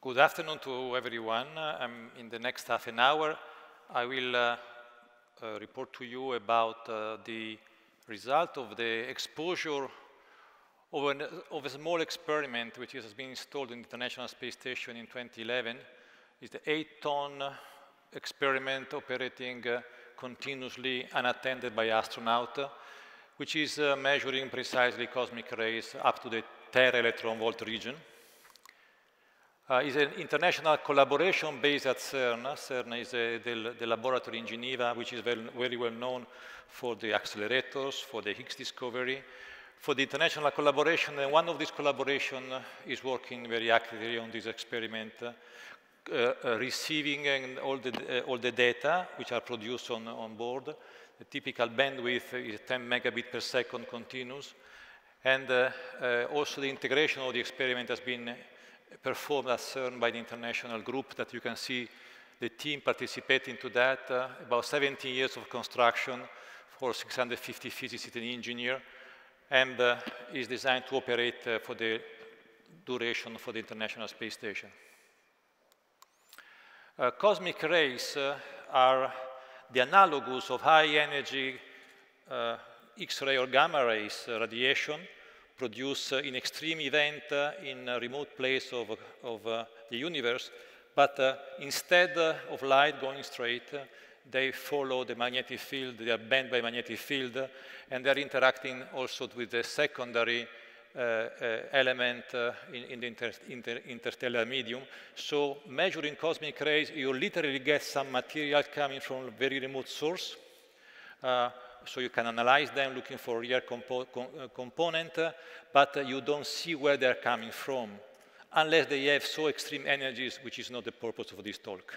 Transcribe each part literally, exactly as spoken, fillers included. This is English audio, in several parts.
Good afternoon to everyone. Um, in the next half an hour, I will uh, uh, report to you about uh, the result of the exposure of, an, of a small experiment which has been installed in the International Space Station in twenty eleven. It's the eight-ton experiment operating uh, continuously unattended by astronaut, which is uh, measuring precisely cosmic rays up to the tera electron volt region. Uh, it's an international collaboration based at CERN. CERN is a, the, the laboratory in Geneva, which is very, very well known for the accelerators, for the Higgs discovery, for the international collaboration. And one of these collaborations is working very actively on this experiment, uh, uh, receiving and all, the, uh, all the data which are produced on, on board. The typical bandwidth is ten megabit per second continuous. And uh, uh, also the integration of the experiment has been performed at CERN by the international group that you can see the team participating to that, uh, about seventeen years of construction for six hundred fifty physicists and engineers, and uh, is designed to operate uh, for the duration for the International Space Station. Uh, cosmic rays uh, are the analogous of high energy uh, X-ray or gamma rays uh, radiation produced uh, in extreme event uh, in a remote place of, of uh, the universe, but uh, instead uh, of light going straight, uh, they follow the magnetic field, they are bent by magnetic field, uh, and they're interacting also with the secondary uh, uh, element uh, in, in the inter inter interstellar medium. So measuring cosmic rays, you literally get some material coming from a very remote source. Uh, So you can analyze them looking for real compo com uh, component, uh, but uh, you don't see where they're coming from, unless they have so extreme energies, which is not the purpose of this talk.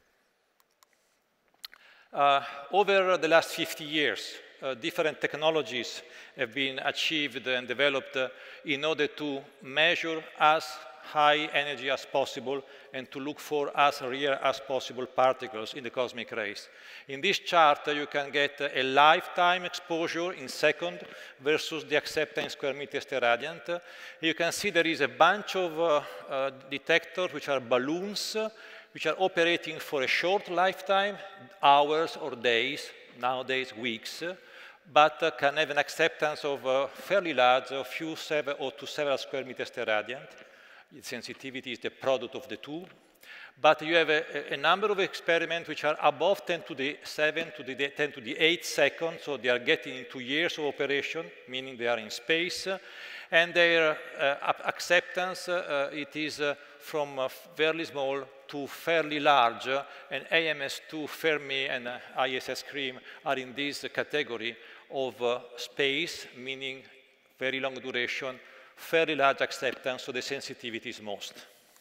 Uh, over the last fifty years, uh, different technologies have been achieved and developed uh, in order to measure as high energy as possible and to look for as rare as possible particles in the cosmic rays. In this chart, uh, you can get uh, a lifetime exposure in second versus the acceptance square meters per radiant. Uh, you can see there is a bunch of uh, uh, detectors, which are balloons, uh, which are operating for a short lifetime, hours or days, nowadays weeks, uh, but uh, can have an acceptance of uh, fairly large, a few seven or to several square meters per radiant. Its sensitivity is the product of the two. But you have a, a number of experiments which are above ten to the seven to the ten to the eight seconds, so they are getting into years of operation, meaning they are in space. And their uh, acceptance, uh, it is uh, from uh, fairly small to fairly large, uh, and A M S two, Fermi, and uh, I S S CREAM are in this category of uh, space, meaning very long duration, fairly large acceptance, so the sensitivity is most.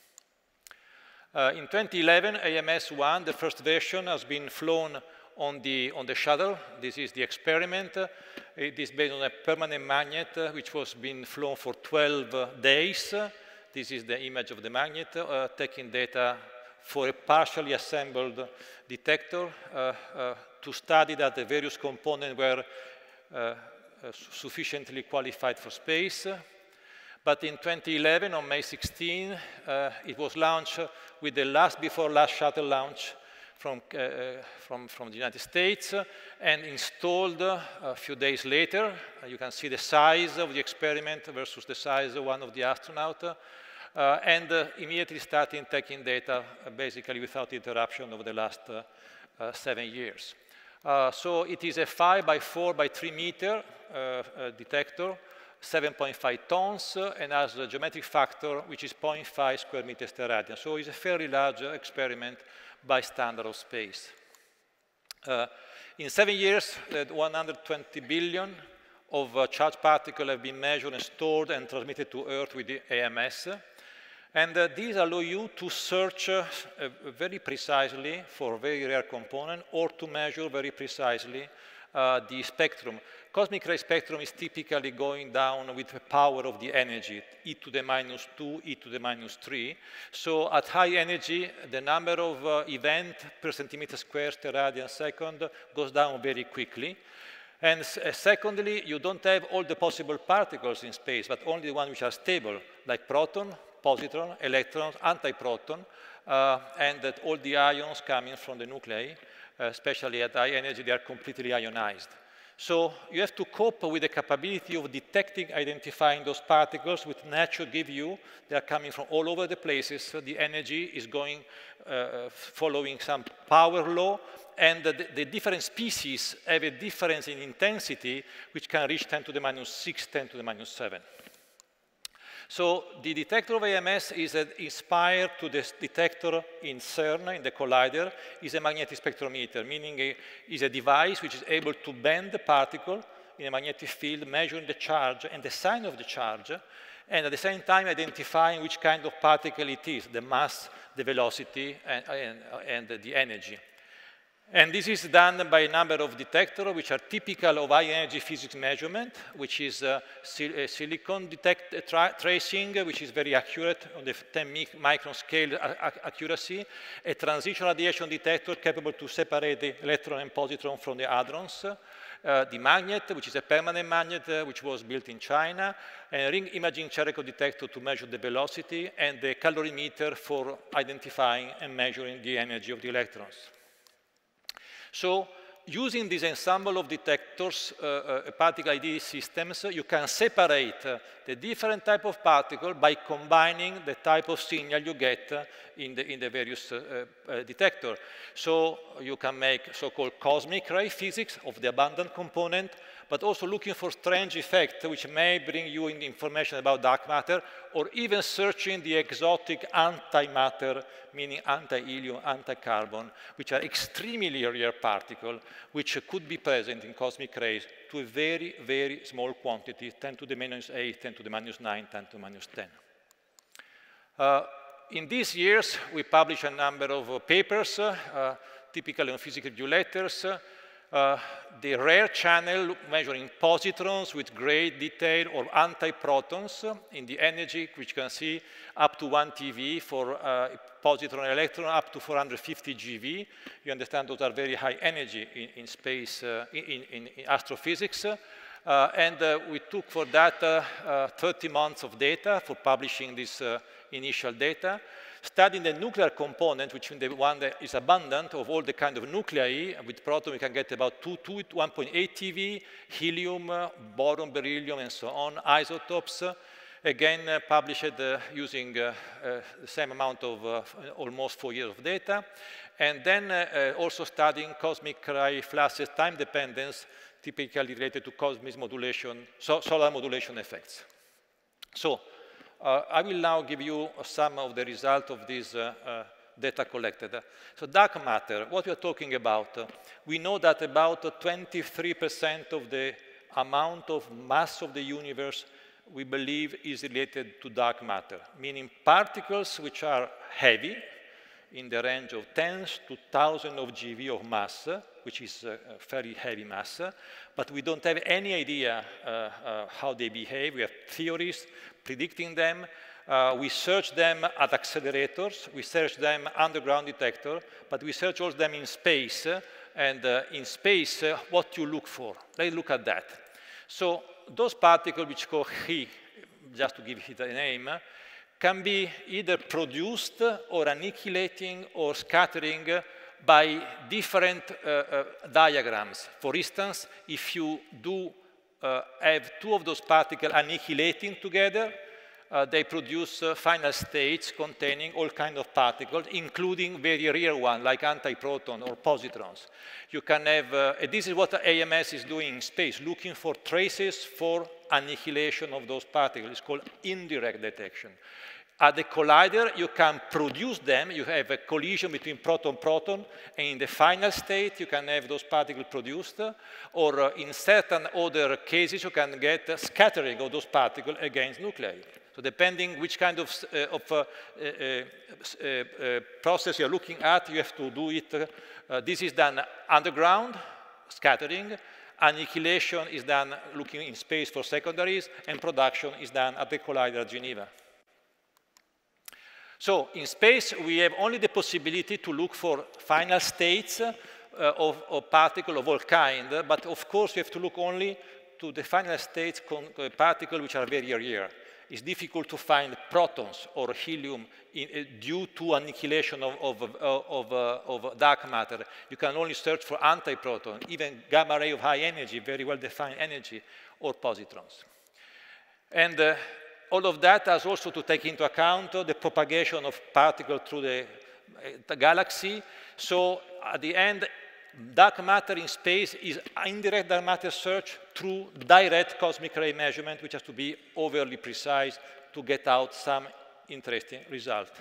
Uh, in twenty eleven, A M S one, the first version, has been flown on the, on the shuttle. This is the experiment. Uh, it is based on a permanent magnet, uh, which was being flown for twelve uh, days. Uh, this is the image of the magnet, uh, taking data for a partially assembled detector uh, uh, to study that the various components were uh, uh, sufficiently qualified for space. But in twenty eleven, on May sixteenth, uh, it was launched with the last before last shuttle launch from, uh, from, from the United States, uh, and installed uh, a few days later. Uh, you can see the size of the experiment versus the size of one of the astronauts, uh, and uh, immediately starting taking data uh, basically without interruption over the last uh, uh, seven years. Uh, so it is a five by four by three meter uh, uh, detector, seven point five tons, uh, and has a geometric factor which is zero point five square meters per radian. So it's a fairly large uh, experiment by standard of space. Uh, in seven years, uh, one hundred twenty billion of uh, charged particles have been measured and stored and transmitted to Earth with the A M S. And uh, these allow you to search uh, uh, very precisely for very rare components, or to measure very precisely uh, the spectrum. Cosmic ray spectrum is typically going down with the power of the energy, e to the minus two, e to the minus three. So at high energy, the number of uh, events per centimeter squared per radian second goes down very quickly. And uh, secondly, you don't have all the possible particles in space, but only the ones which are stable, like proton, positron, electrons, antiproton, uh, and that all the ions coming from the nuclei, uh, especially at high energy, they are completely ionized. So you have to cope with the capability of detecting, identifying those particles, which nature gives you. They are coming from all over the places. So the energy is going, uh, following some power law, and the, the different species have a difference in intensity, which can reach ten to the minus six, ten to the minus seven. So the detector of A M S is uh, inspired to this detector in CERN, in the collider, is a magnetic spectrometer, meaning it is a device which is able to bend the particle in a magnetic field, measuring the charge and the sign of the charge, and at the same time identifying which kind of particle it is, the mass, the velocity, and, and, and the energy. And this is done by a number of detectors which are typical of high energy physics measurement, which is uh, sil uh, silicon detect uh, tra tracing, which is very accurate on the ten micron scale accuracy, a transition radiation detector capable to separate the electron and positron from the hadrons, uh, the magnet, which is a permanent magnet, uh, which was built in China, a ring imaging Cherenkov detector to measure the velocity, and the calorimeter for identifying and measuring the energy of the electrons. So, using this ensemble of detectors, uh, uh, particle I D systems, you can separate uh, the different type of particle by combining the type of signal you get uh, in, the, in the various uh, uh, detector. So, you can make so-called cosmic ray physics of the abundant component, but also looking for strange effects which may bring you in information about dark matter, or even searching the exotic antimatter, meaning anti-helium, anti-carbon, which are extremely rare particles, which could be present in cosmic rays to a very, very small quantity, ten to the minus eight, ten to the minus nine, ten to the minus ten. Uh, in these years, we published a number of uh, papers, uh, typically on physical review letters, Uh, the rare channel measuring positrons with great detail, or antiprotons in the energy, which you can see up to one T V for uh, positron and electron, up to four hundred fifty G V. You understand those are very high energy in, in space, uh, in, in, in astrophysics. Uh, and uh, we took for that uh, uh, thirty months of data for publishing this uh, initial data. Studying the nuclear component, which is the one that is abundant of all the kind of nuclei. With proton, we can get about two, two, one point eight T V, helium, uh, boron, beryllium, and so on, isotopes. Uh, again, uh, published uh, using uh, uh, the same amount of uh, almost four years of data. And then uh, uh, also studying cosmic ray flashes time dependence, typically related to cosmic modulation, so solar modulation effects. So, Uh, I will now give you uh, some of the result of this uh, uh, data collected. So dark matter, what we are talking about, uh, we know that about twenty-three percent of the amount of mass of the universe we believe is related to dark matter, meaning particles which are heavy, in the range of tens to thousands of G V of mass, which is a very heavy mass, but we don't have any idea uh, uh, how they behave. We have theories predicting them. Uh, we search them at accelerators. We search them underground detector, but we search also them in space. And uh, in space, uh, what you look for? Let's look at that. So those particles which call He, just to give it a name, can be either produced or annihilating or scattering by different uh, uh, diagrams. For instance, if you do uh, have two of those particles annihilating together, uh, they produce uh, final states containing all kinds of particles, including very rare ones like antiproton or positrons. You can have, uh, and this is what A M S is doing in space, looking for traces for annihilation of those particles. It's called indirect detection. At the collider, you can produce them. You have a collision between proton-proton, and in the final state, you can have those particles produced. Or uh, in certain other cases, you can get a scattering of those particles against nuclei. So depending which kind of, uh, of uh, uh, uh, uh, process you're looking at, you have to do it. Uh, this is done underground, scattering. Annihilation is done looking in space for secondaries, and production is done at the collider at Geneva. So in space, we have only the possibility to look for final states uh, of, of particles of all kinds, but of course, we have to look only to the final states con uh, particles which are very rare. It's difficult to find protons or helium in, uh, due to annihilation of, of, uh, of, uh, of dark matter. You can only search for antiproton, even gamma ray of high energy, very well-defined energy, or positrons. And uh, all of that has also to take into account uh, the propagation of particles through the, uh, the galaxy. So at the end, dark matter in space is indirect dark matter search through direct cosmic ray measurement, which has to be overly precise to get out some interesting result.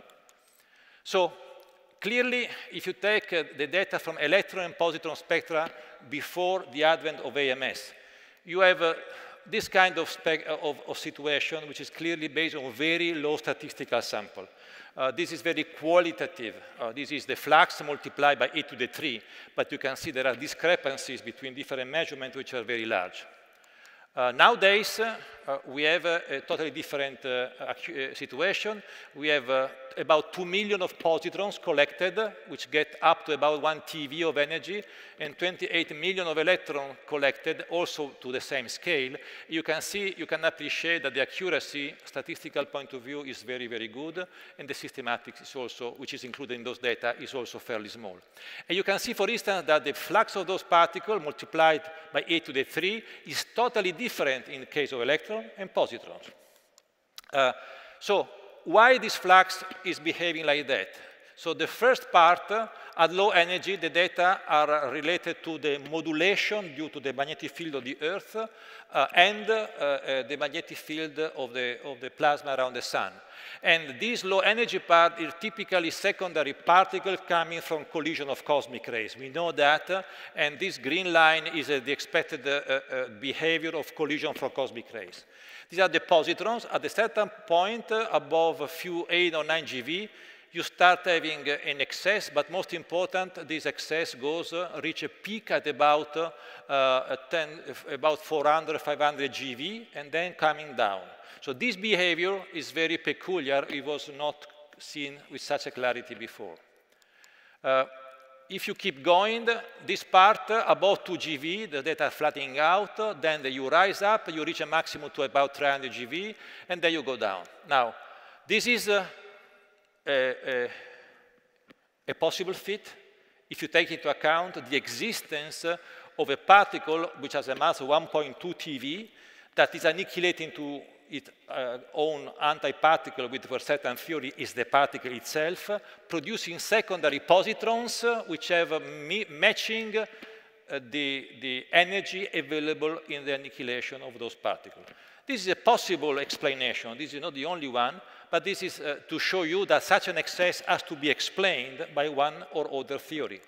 So clearly, if you take uh, the data from electron and positron spectra before the advent of A M S, you have uh, this kind of, spec of, of situation, which is clearly based on very low statistical sample. Uh, this is very qualitative. Uh, this is the flux multiplied by e to the three, but you can see there are discrepancies between different measurements which are very large. Uh, nowadays, uh, uh, we have uh, a totally different uh, uh, situation. We have uh, about two million of positrons collected, which get up to about one T V of energy, and twenty-eight million of electrons collected, also to the same scale. You can see, you can appreciate that the accuracy, statistical point of view, is very, very good, and the systematics is also, which is included in those data, is also fairly small. And you can see, for instance, that the flux of those particles multiplied by e to the three is totally different in the case of electrons and positrons. Uh, so, why this flux is behaving like that? So the first part, uh, at low energy, the data are related to the modulation due to the magnetic field of the Earth uh, and uh, uh, the magnetic field of the, of the plasma around the sun. And this low energy part is typically secondary particles coming from collision of cosmic rays. We know that, uh, and this green line is uh, the expected uh, uh, behavior of collision from cosmic rays. These are the positrons. At a certain point, uh, above a few eight or nine G V, you start having uh, an excess, but most important, this excess goes, uh, reach a peak at about, uh, ten, about four hundred, five hundred G V, and then coming down. So this behavior is very peculiar. It was not seen with such a clarity before. Uh, If you keep going, this part uh, above two G V, the data are flattening out, uh, then you rise up, you reach a maximum to about three hundred G V, and then you go down. Now, this is uh, a, a, a possible fit if you take into account the existence uh, of a particle which has a mass of one point two T V that is annihilating to its uh, own antiparticle with a certain theory is the particle itself, uh, producing secondary positrons uh, which have uh, matching uh, the, the energy available in the annihilation of those particles. This is a possible explanation. This is not the only one, but this is uh, to show you that such an excess has to be explained by one or other theory.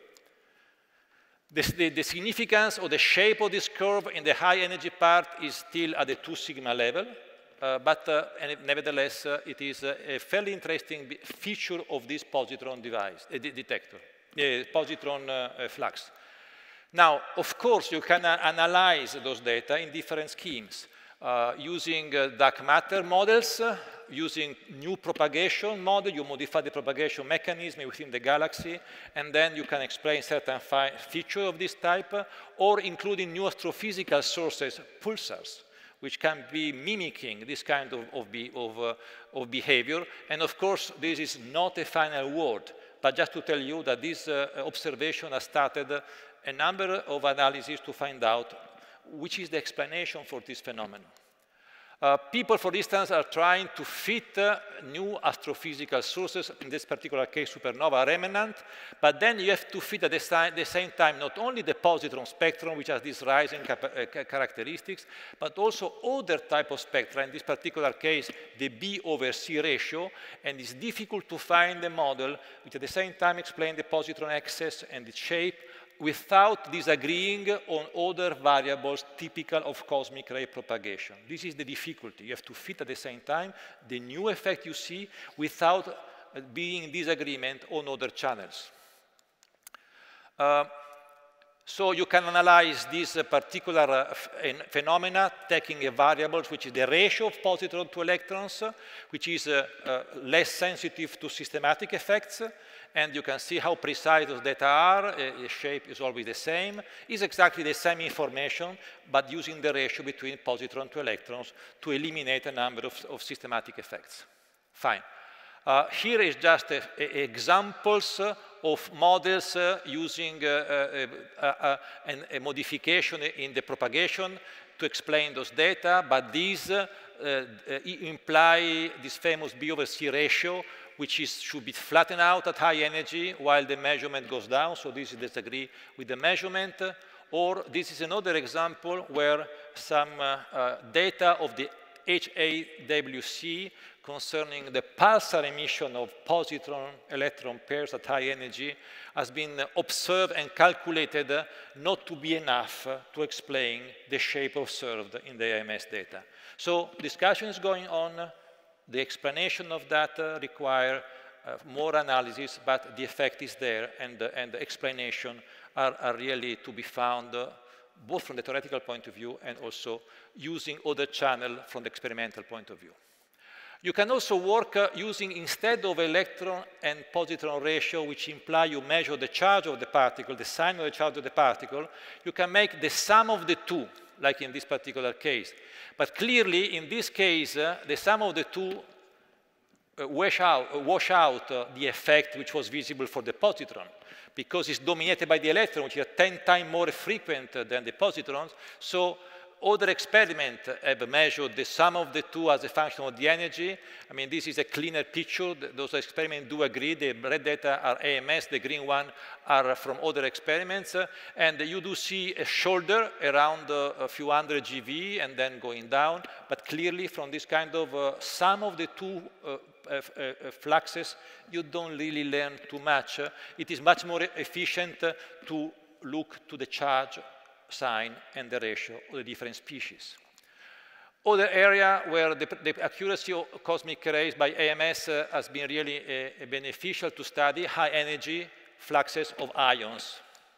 The, the, the significance or the shape of this curve in the high energy part is still at the two sigma level. Uh, but uh, and nevertheless, uh, it is uh, a fairly interesting feature of this positron device, uh, detector, the positron uh, uh, flux. Now, of course, you can uh, analyze those data in different schemes, uh, using uh, dark matter models, uh, using new propagation model. You modify the propagation mechanism within the galaxy, and then you can explain certain features of this type, uh, or including new astrophysical sources, pulsars, which can be mimicking this kind of, of, be, of, uh, of behavior. And of course, this is not a final word, but just to tell you that this uh, observation has started uh, a number of analyses to find out which is the explanation for this phenomenon. Uh, people, for instance, are trying to fit uh, new astrophysical sources, in this particular case, supernova remnant, but then you have to fit at the, the same time not only the positron spectrum, which has these rising uh, characteristics, but also other type of spectra, in this particular case, the B over C ratio, and it's difficult to find a model which at the same time explains the positron excess and its shape, without disagreeing on other variables typical of cosmic ray propagation. This is the difficulty. You have to fit at the same time the new effect you see without being in disagreement on other channels. Uh, So you can analyze this uh, particular uh, phenomena taking a variable which is the ratio of positron to electrons, uh, which is uh, uh, less sensitive to systematic effects. And you can see how precise those data are. Uh, the shape is always the same. It's exactly the same information, but using the ratio between positron to electrons to eliminate a number of, of systematic effects. Fine. Uh, here is just a, a, examples uh, of models uh, using uh, uh, uh, uh, an, a modification in the propagation to explain those data, but these uh, uh, imply this famous B over C ratio, which is, should be flattened out at high energy while the measurement goes down, so this is disagree with the measurement. Or this is another example where some uh, uh, data of the H A W C concerning the pulsar emission of positron-electron pairs at high energy has been observed and calculated not to be enough to explain the shape observed in the A M S data. So discussion is going on. The explanation of that uh, require uh, more analysis, but the effect is there, and, uh, and the explanation are, are really to be found uh, both from the theoretical point of view and also using other channels from the experimental point of view. You can also work uh, using, instead of electron and positron ratio, which imply you measure the charge of the particle, the sign of the charge of the particle, you can make the sum of the two, like in this particular case. But clearly, in this case, uh, the sum of the two uh, wash out, uh, wash out uh, the effect which was visible for the positron, because it's dominated by the electron, which is ten times more frequent uh, than the positrons. So other experiments have measured the sum of the two as a function of the energy. I mean, this is a cleaner picture. Those experiments do agree. The red data are A M S, the green one are from other experiments. And you do see a shoulder around uh, a few hundred G V and then going down. But clearly, from this kind of uh, sum of the two uh, uh, uh, fluxes, you don't really learn too much. It is much more efficient to look to the charge sign and the ratio of the different species. Other area where the, the accuracy of cosmic rays by A M S uh, has been really uh, beneficial to study high energy fluxes of ions.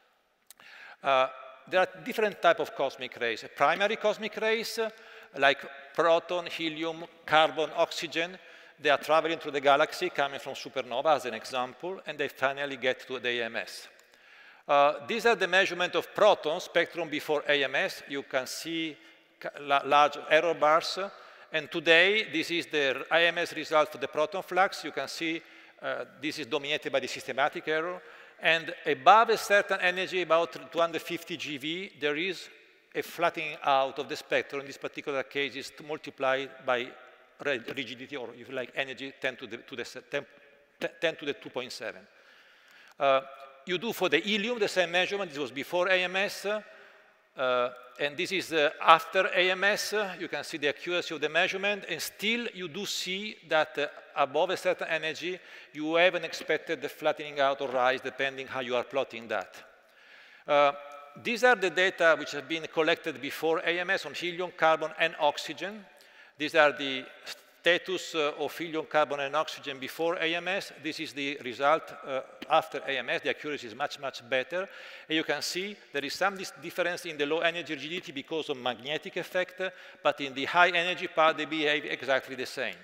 Uh, there are different types of cosmic rays. Primary cosmic rays, uh, like proton, helium, carbon, oxygen, they are traveling through the galaxy, coming from supernova as an example, and they finally get to the A M S. Uh, these are the measurement of proton spectrum before A M S. You can see large error bars. And today, this is the A M S result for the proton flux. You can see uh, this is dominated by the systematic error. And above a certain energy, about two hundred fifty G V, there is a flattening out of the spectrum. In this particular case, is multiplied by rigidity, or if you like, energy ten to the, to the, ten, ten to the two point seven. Uh, You do for the helium the same measurement. This was before A M S, uh, and this is uh, after A M S. You can see the accuracy of the measurement, and still you do see that uh, above a certain energy, you have an expected flattening out or rise, depending how you are plotting that. Uh, these are the data which have been collected before A M S on helium, carbon, and oxygen. These are the status uh, of helium, carbon, and oxygen before A M S. This is the result uh, after A M S. The accuracy is much, much better. And you can see there is some difference in the low energy rigidity because of magnetic effect, but in the high energy part, they behave exactly the same.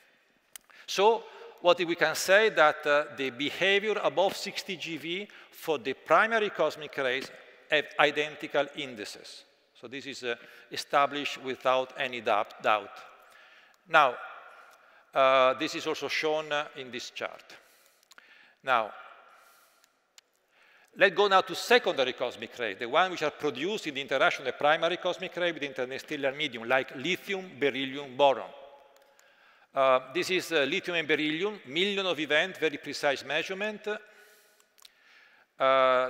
So what we can say that uh, the behavior above sixty G V for the primary cosmic rays have identical indices. So this is uh, established without any doubt. doubt. Now, Uh, this is also shown uh, in this chart. Now, let's go now to secondary cosmic rays, the ones which are produced in the interaction of the primary cosmic ray with the interstellar medium, like lithium, beryllium, boron. Uh, this is uh, lithium and beryllium, million of events, very precise measurement. Uh,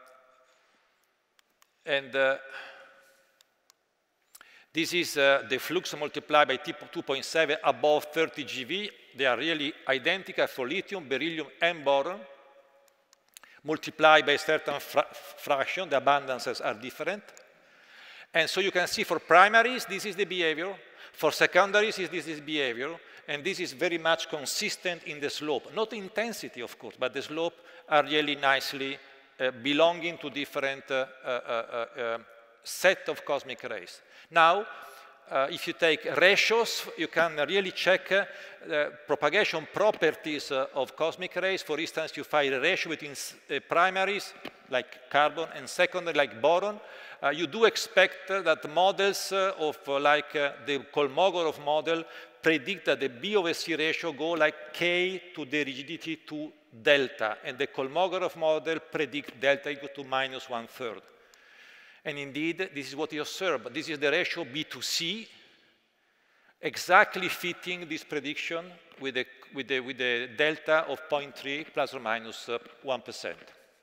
and uh, This is uh, the flux multiplied by two point seven above thirty G V. They are really identical for lithium, beryllium, and boron. Multiplied by a certain fra fraction, the abundances are different. And so you can see for primaries, this is the behavior. For secondaries, this is behavior. And this is very much consistent in the slope. Not intensity, of course, but the slope are really nicely uh, belonging to different uh, uh, uh, uh, set of cosmic rays. Now, uh, if you take ratios, you can really check uh, the propagation properties uh, of cosmic rays. For instance, you find a ratio between uh, primaries, like carbon, and secondary, like boron. Uh, you do expect uh, that models uh, of uh, like uh, the Kolmogorov model predict that the B over C ratio go like K to the rigidity to delta, and the Kolmogorov model predict delta equal to minus one third. And indeed, this is what you observe. This is the ratio B to C, exactly fitting this prediction with the, with the, with the delta of zero point three plus or minus uh, one percent.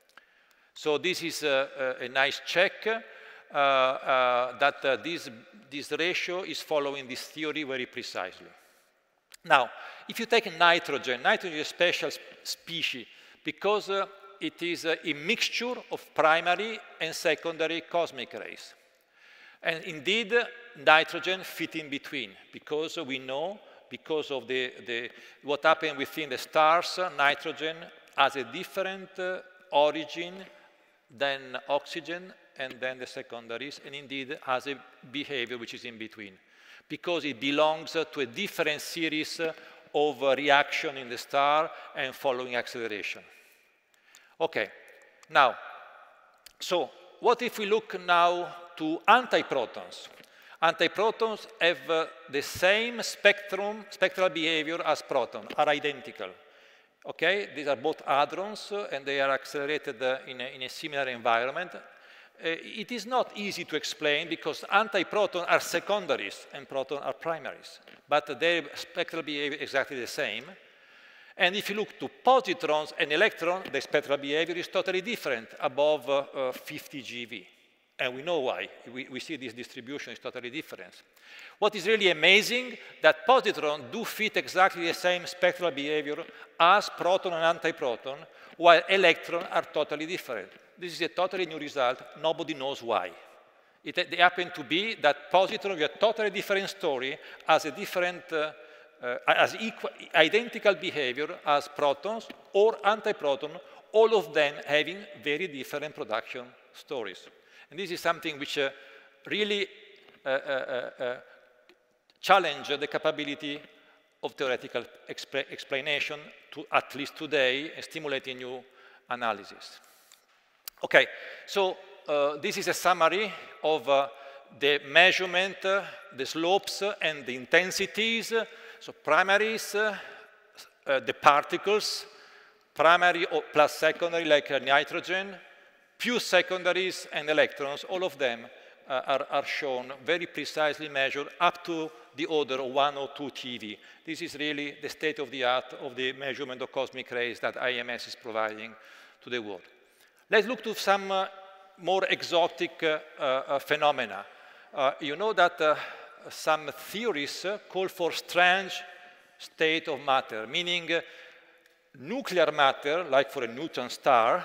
So this is a, a, a nice check uh, uh, that uh, this, this ratio is following this theory very precisely. Now, if you take nitrogen, nitrogen is a special sp species because uh, it is uh, a mixture of primary and secondary cosmic rays. And indeed, nitrogen fit in between because we know, because of the, the, what happened within the stars, uh, nitrogen has a different uh, origin than oxygen and then the secondaries, and indeed has a behavior which is in between, because it belongs uh, to a different series uh, of uh, reaction in the star and following acceleration. Okay, now, so what if we look now to antiprotons? Antiprotons have uh, the same spectrum, spectral behavior as protons, are identical. Okay, these are both hadrons, uh, and they are accelerated uh, in, a, in a similar environment. Uh, it is not easy to explain because antiprotons are secondaries and protons are primaries, but their spectral behavior is exactly the same. And if you look to positrons and electrons, the spectral behavior is totally different, above uh, uh, fifty G eV. And we know why. We, we see this distribution is totally different. What is really amazing, that positrons do fit exactly the same spectral behavior as proton and antiproton, while electrons are totally different. This is a totally new result. Nobody knows why. It, they happen to be that positrons, with a totally different story, has a different uh, Uh, as equal, identical behavior as protons or antiproton, all of them having very different production stories. And this is something which uh, really uh, uh, uh, challenge the capability of theoretical exp explanation, to, at least today, and stimulating new analysis. Okay, so uh, this is a summary of uh, the measurement, uh, the slopes, uh, and the intensities. So primaries, uh, uh, the particles, primary or plus secondary like uh, nitrogen, pure secondaries and electrons, all of them uh, are, are shown very precisely measured up to the order of one or two T eV. This is really the state of the art of the measurement of cosmic rays that I M S is providing to the world. Let's look to some uh, more exotic uh, uh, phenomena. Uh, you know that uh, some theories uh, call for strange state of matter, meaning uh, nuclear matter, like for a neutron star,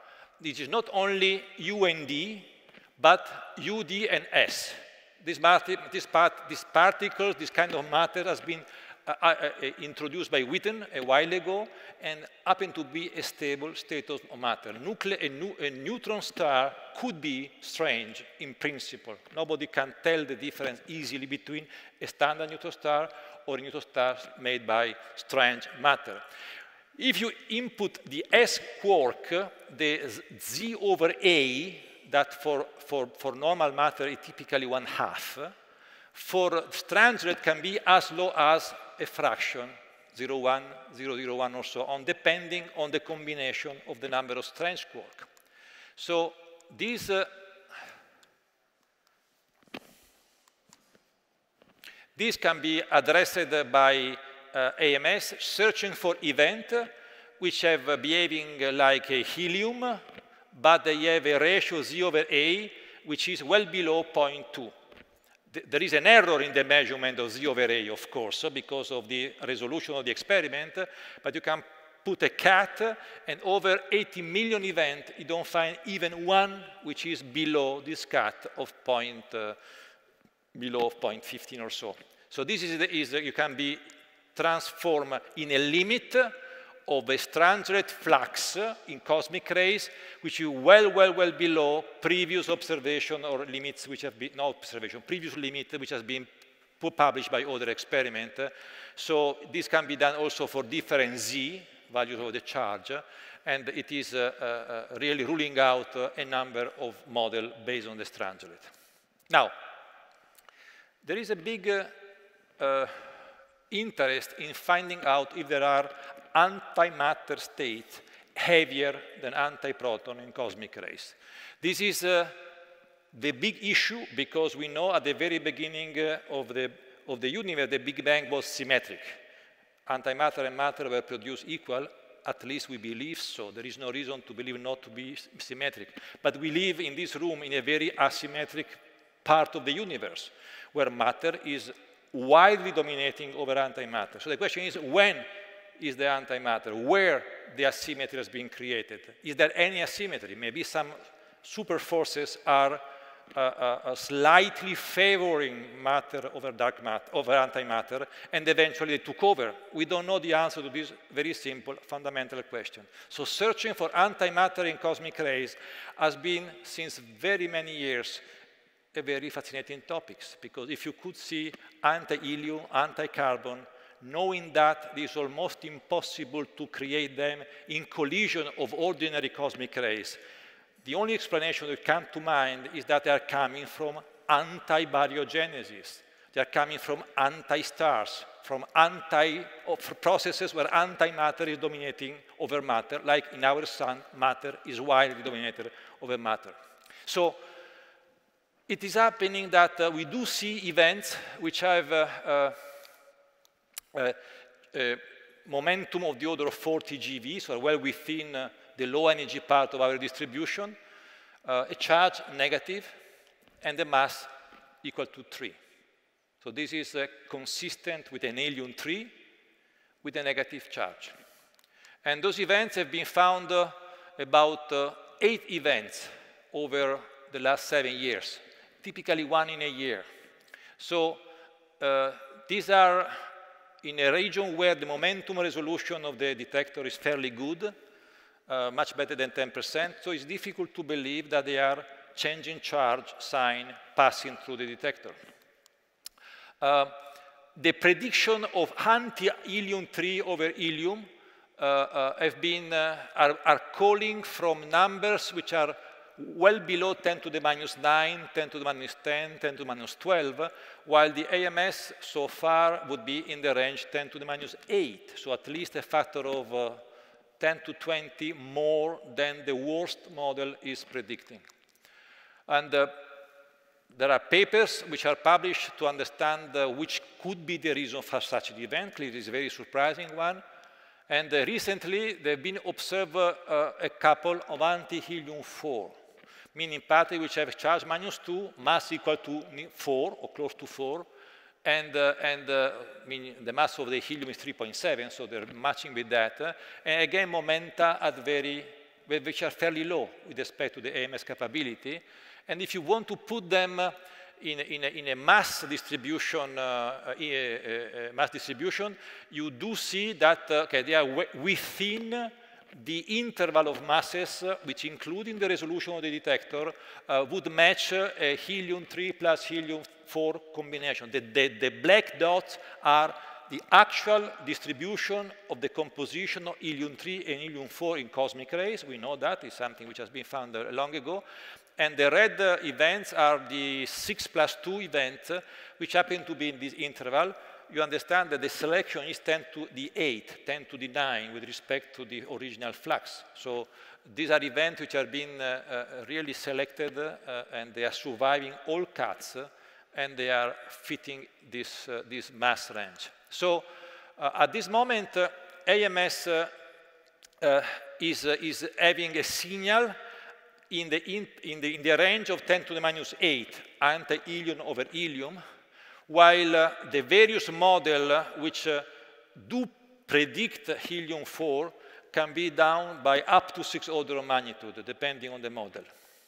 it is not only U and D, but U, D, and S. This, this, part, this particles, this kind of matter has been uh, uh, uh, introduced by Witten a while ago and happened to be a stable state of matter. Nuclear, a, nu a neutron star could be strange in principle. Nobody can tell the difference easily between a standard neutron star or a neutron star made by strange matter. If you input the S quark, the Z over A, that for, for, for normal matter is typically one half, for strange it can be as low as a fraction, zero point one, zero point zero one or so on, depending on the combination of the number of strange quark. So these uh, This can be addressed by uh, A M S, searching for events which have uh, behaving like a helium, but they have a ratio Z over A, which is well below zero point two. There is an error in the measurement of Z over A, of course, because of the resolution of the experiment, but you can put a cat, and over eighty million events, you don't find even one which is below this cat of point, uh, below zero point one five or so. So this is, the, is you can be transformed in a limit of a Strangelet flux in cosmic rays, which is well, well, well below previous observation or limits which have been, no observation, previous limit which has been published by other experiments. So this can be done also for different z values of the charge, and it is uh, uh, really ruling out uh, a number of models based on the Strangelet. Now, there is a big uh, uh, interest in finding out if there are antimatter states heavier than antiproton in cosmic rays. This is uh, the big issue because we know at the very beginning uh, of, the, of the universe, the Big Bang was symmetric. Antimatter and matter were produced equal, at least we believe so. There is no reason to believe not to be symmetric. But we live in this room in a very asymmetric part of the universe, where matter is widely dominating over antimatter. So the question is, when is the antimatter? Where the asymmetry has been created? Is there any asymmetry? Maybe some super forces are uh, uh, slightly favoring matter over dark matter, over antimatter, and eventually they took over. We don't know the answer to this very simple, fundamental question. So searching for antimatter in cosmic rays has been, since very many years, a very fascinating topic, because if you could see anti-helium, anti-carbon, knowing that it is almost impossible to create them in collision of ordinary cosmic rays, the only explanation that comes to mind is that they are coming from anti-baryogenesis. They are coming from anti-stars, from anti processes where antimatter is dominating over matter, like in our sun, matter is widely dominated over matter. So it is happening that uh, we do see events which have uh, uh, uh, uh, momentum of the order of forty G V, so well within uh, the low energy part of our distribution, uh, a charge negative, and a mass equal to three. So this is uh, consistent with an helium three with a negative charge. And those events have been found uh, about uh, eight events over the last seven years. Typically one in a year. So uh, these are in a region where the momentum resolution of the detector is fairly good, uh, much better than ten percent. So it's difficult to believe that they are changing charge sign passing through the detector. Uh, the prediction of anti-helium three over helium uh, uh, have been, uh, are, are calling from numbers which are well below ten to the minus nine, ten to the minus ten, ten to the minus twelve, while the A M S so far would be in the range ten to the minus eight, so at least a factor of uh, ten to twenty more than the worst model is predicting. And uh, there are papers which are published to understand uh, which could be the reason for such an event. Clearly, it's a very surprising one. And uh, recently, there have been observed uh, a couple of anti-helium four, meaning particles which have charge minus two, mass equal to four, or close to four, and, uh, and uh, meaning the mass of the helium is three point seven, so they're matching with that. Uh, and again, momenta at very, which are fairly low with respect to the A M S capability. And if you want to put them uh, in, in, a, in a mass distribution, uh, uh, uh, mass distribution, you do see that uh, okay, they are within the interval of masses, uh, which including the resolution of the detector, uh, would match uh, a helium three plus helium four combination. The, the, the black dots are the actual distribution of the composition of helium three and helium four in cosmic rays. We know that is something which has been found uh, long ago. And the red uh, events are the six plus two events, uh, which happen to be in this interval. You understand that the selection is ten to the eight, ten to the nine with respect to the original flux. So these are events which are being uh, uh, really selected uh, and they are surviving all cuts uh, and they are fitting this, uh, this mass range. So uh, at this moment, uh, A M S uh, uh, is, uh, is having a signal in the, in, in, the, in the range of ten to the minus eight anti-helium over helium, while uh, the various models uh, which uh, do predict helium four can be down by up to six order of magnitude, depending on the model.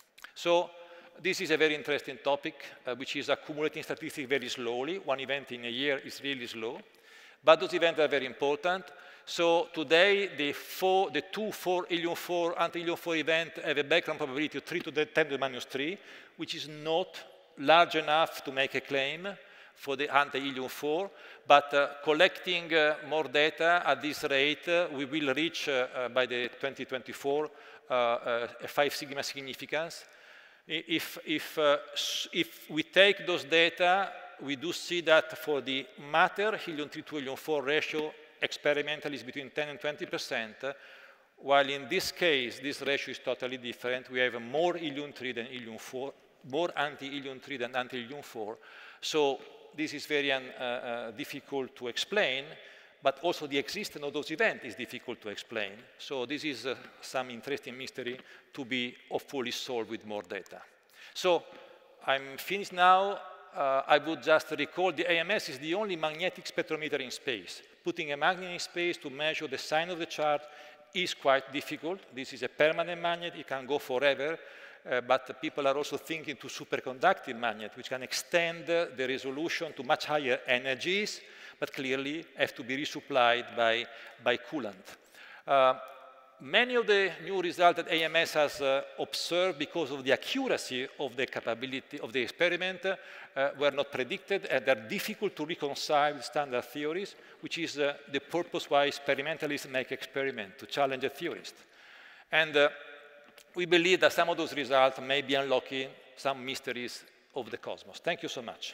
So this is a very interesting topic, uh, which is accumulating statistics very slowly. One event in a year is really slow. But those events are very important. So today, the, four, the two four helium four anti-helium four events have a background probability of three to the ten to the minus three, which is not large enough to make a claim for the anti-helium four, but uh, collecting uh, more data at this rate, uh, we will reach uh, uh, by the twenty twenty-four uh, uh, a five sigma significance. If, if, uh, if we take those data, we do see that for the matter helium three to helium four ratio, experimental is between ten and twenty percent, while in this case, this ratio is totally different. We have more helium three than helium four, more anti-helium three than anti-helium four. So this is very uh, uh, difficult to explain, but also the existence of those events is difficult to explain. So this is uh, some interesting mystery to be hopefully solved with more data. So I'm finished now. Uh, I would just recall the A M S is the only magnetic spectrometer in space. Putting a magnet in space to measure the sign of the charge is quite difficult. This is a permanent magnet. It can go forever. Uh, but people are also thinking to superconductive magnet, which can extend uh, the resolution to much higher energies, but clearly have to be resupplied by, by coolant. Uh, Many of the new results that A M S has uh, observed because of the accuracy of the capability of the experiment uh, were not predicted, and they're difficult to reconcile with standard theories, which is uh, the purpose why experimentalists make experiments, to challenge a theorist. And uh, we believe that some of those results may be unlocking some mysteries of the cosmos. Thank you so much.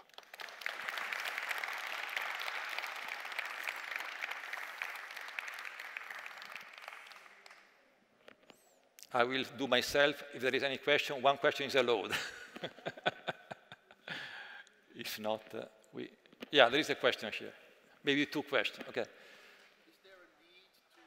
I will do myself. If there is any question, one question is allowed. If not, uh, we... Yeah, there is a question here. Maybe two questions. Okay. Is there a need to...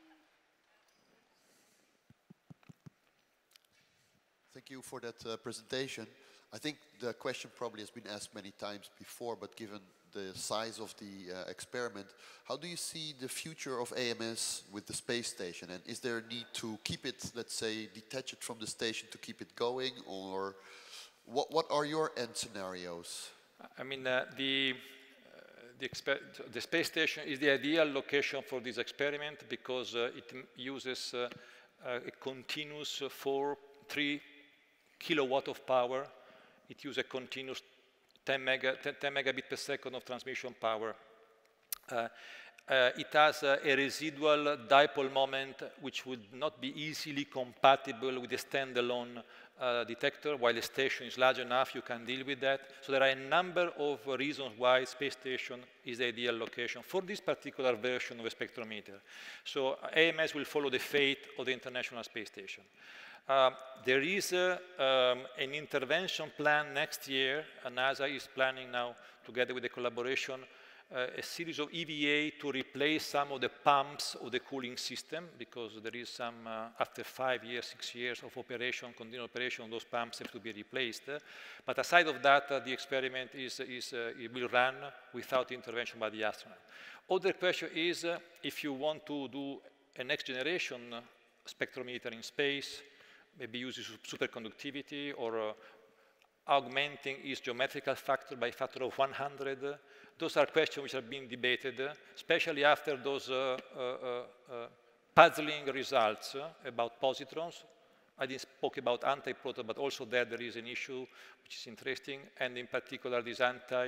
Thank you for that uh, presentation. I think the question probably has been asked many times before, but given the size of the uh, experiment, how do you see the future of A M S with the space station? And is there a need to keep it, let's say, detach it from the station to keep it going? Or what, what are your end scenarios? I mean, uh, the, uh, the, the space station is the ideal location for this experiment because uh, it uses uh, uh, a continuous uh, four, three kilowatt of power. It uses a continuous ten, mega, ten, ten megabit per second of transmission power. Uh, uh, it has uh, a residual dipole moment which would not be easily compatible with a standalone uh, detector. While the station is large enough, you can deal with that. So there are a number of reasons why space station is the ideal location for this particular version of a spectrometer. So A M S will follow the fate of the International Space Station. Uh, there is uh, um, an intervention plan next year. Uh, NASA is planning now, together with the collaboration, uh, a series of E V A to replace some of the pumps of the cooling system, because there is some, uh, after five years, six years of operation, continual operation, those pumps have to be replaced. Uh, but aside of that, uh, the experiment is, is uh, it will run without intervention by the astronaut. Other question is, uh, if you want to do a next generation uh, spectrometer in space, maybe using superconductivity or uh, augmenting its geometrical factor by a factor of one hundred. Those are questions which are being debated, uh, especially after those uh, uh, uh, puzzling results uh, about positrons. I didn't spoke about anti-proton, but also there there is an issue which is interesting, and in particular this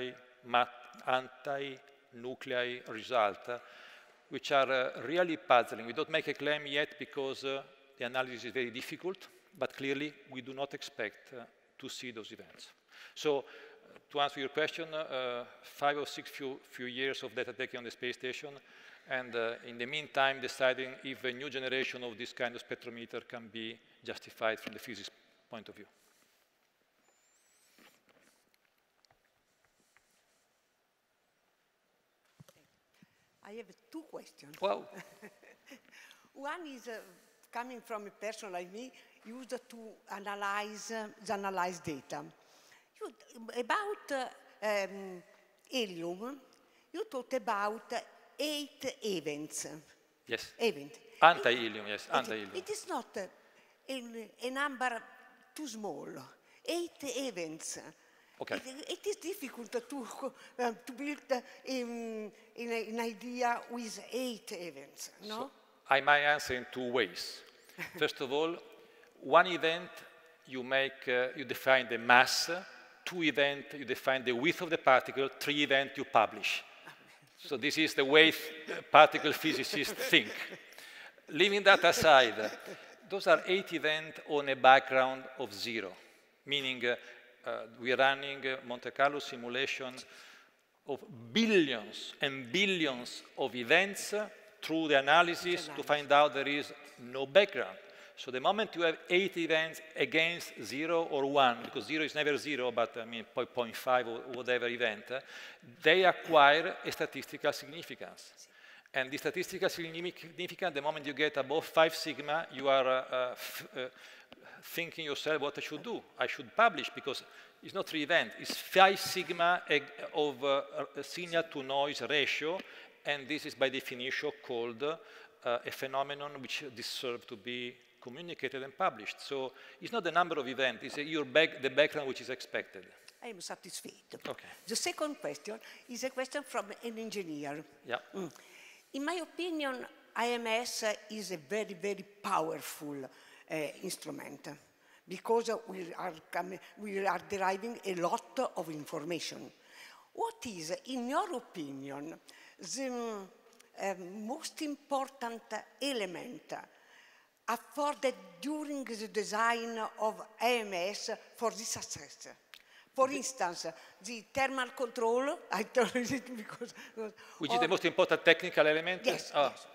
anti-nuclei result, uh, which are uh, really puzzling. We don't make a claim yet because uh, the analysis is very difficult, but clearly we do not expect uh, to see those events. So uh, to answer your question, uh, five or six few, few years of data taking on the space station, and uh, in the meantime deciding if a new generation of this kind of spectrometer can be justified from the physics point of view. I have two questions. Wow. One is uh, coming from a person like me, used to analyze, uh, the analyzed data. You, about uh, um, helium, you talked about uh, eight events. Yes. Event. Anti-helium, yes, anti-helium. It is not uh, a, a number too small. Eight events. Okay. It, it is difficult to, uh, to build uh, in, in a, an idea with eight events, no? So I might answer in two ways. First of all, one event, you make, uh, you define the mass. Two event, you define the width of the particle. Three event, you publish. So this is the way particle physicists think. Leaving that aside, those are eight events on a background of zero, meaning uh, uh, we're running uh, Monte Carlo simulation of billions and billions of events uh, through the analysis to find out there is no background. So the moment you have eight events against zero or one, because zero is never zero, but I mean zero point five or whatever event, uh, they acquire a statistical significance. And the statistical significance, the moment you get above five sigma, you are uh, uh, f uh, thinking yourself what I should do. I should publish because it's not three events, it's five sigma of uh, signal to noise ratio, and this is by definition called uh, a phenomenon which deserves to be communicated and published. So it's not the number of events, it's your back, the background which is expected. I am satisfied. Okay. The second question is a question from an engineer. Yeah. Mm. In my opinion, I M S is a very, very powerful uh, instrument because we are, coming, we are deriving a lot of information. What is, in your opinion, the uh, most important element afforded during the design of A M S for this success? For instance, the thermal control, I told it because... Which is the most important technical element? Yes, oh. yes.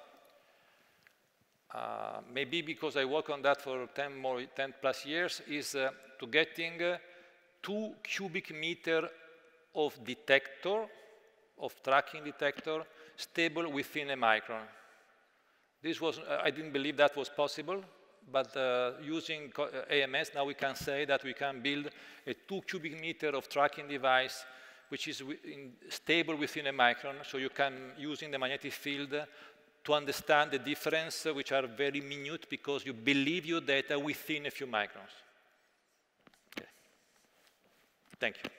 Uh, maybe because I work on that for ten, more, ten plus years, is uh, to getting uh, two cubic meter of detector, of tracking detector, stable within a micron. This was, uh, I didn't believe that was possible. But uh, using A M S, now we can say that we can build a two cubic meter of tracking device which is in stable within a micron, so you can, using the magnetic field, to understand the difference, uh, which are very minute because you believe your data within a few microns. Okay. Thank you.